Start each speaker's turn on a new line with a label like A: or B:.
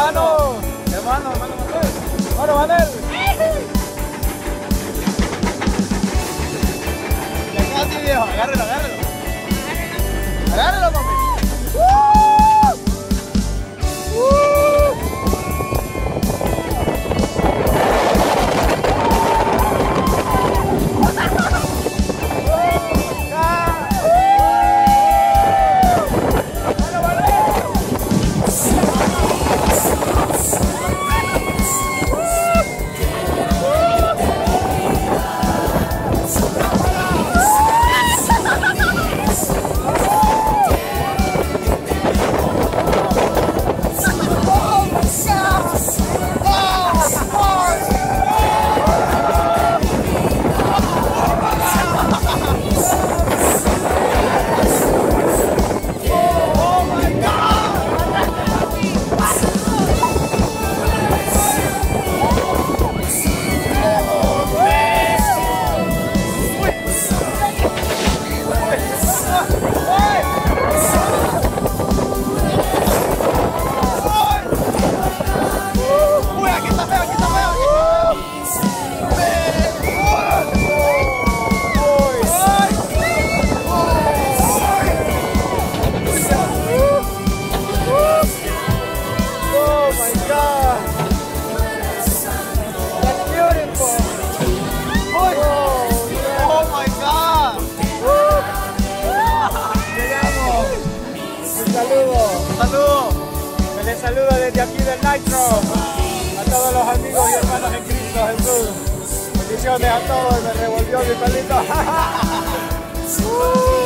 A: hermano. Hermano Manuel. Hermano Manuel. Ya casi, viejo. Agárrelo, agárrelo. Agárrelo, mami. Les saludo desde aquí del Nitro a todos los amigos y hermanos en Cristo Jesús. Bendiciones a todos, me revolvió mi pelito.